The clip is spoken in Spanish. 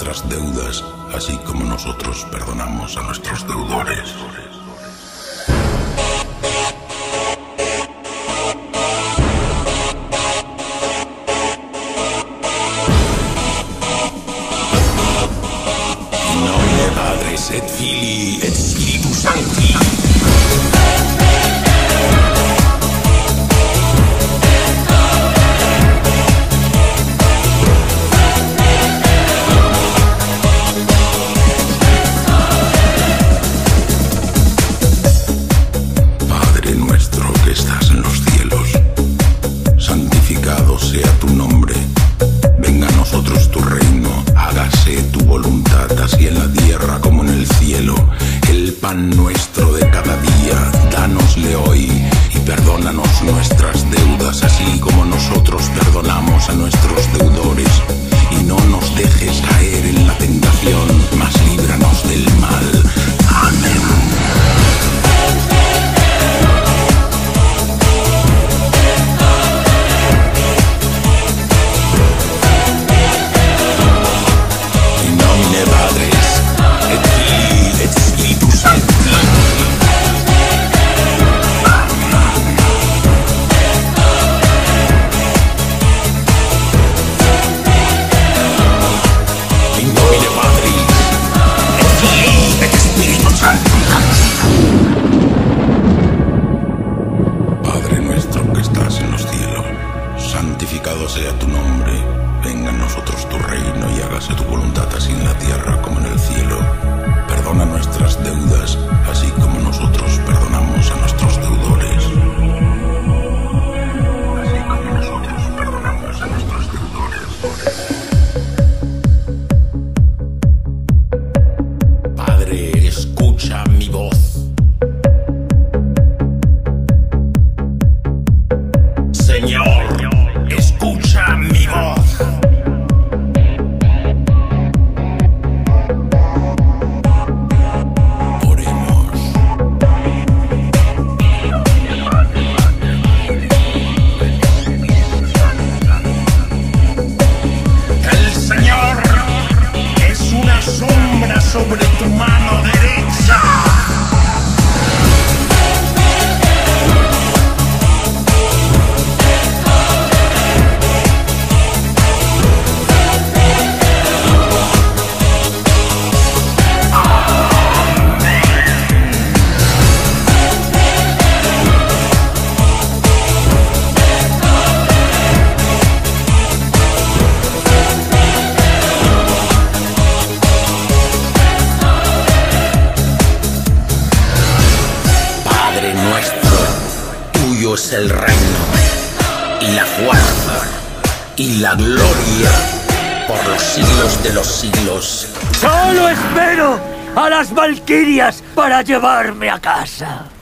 nuestras deudas, así como nosotros perdonamos a nuestros deudores. In nomine Patris et Filii et Spiritus Sancti. Estás en los cielos, santificado sea tu nombre, venga a nosotros tu reino, hágase tu voluntad, así en la tierra como en el cielo. El pan nuestro de cada día, dánosle hoy, y perdónanos nuestras deudas, así como nosotros perdonamos a nuestros deudores. Y no nos dejes caer en la tentación, mas líbranos del mal. Amén. Padre nuestro que estás en los cielos, santificado sea tu nombre, venga a nosotros tu reino y hágase tu voluntad así en la tierra como en el cielo. Perdona nuestras deudas, así como nosotros perdonamos a nuestros deudores. Así como nosotros perdonamos a nuestros deudores. Padre, escucha mi voz. Señor, escucha mi voz. Oremos. El Señor es una sombra sobre tu mano derecha. Tuyo es el reino, y la fuerza, y la gloria, por los siglos de los siglos. ¡Solo espero a las valquirias para llevarme a casa!